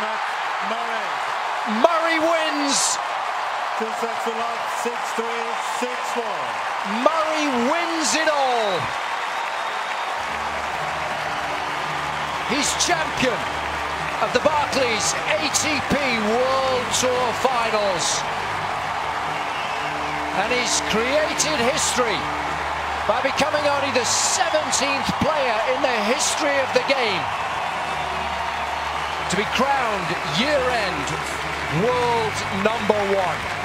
Murray. Murray wins. 2 sets to love, 6-3, 6-4. Murray wins it all. He's champion of the Barclays ATP World Tour Finals. And he's created history by becoming only the 17th player in the history of the game to be crowned year-end world #1.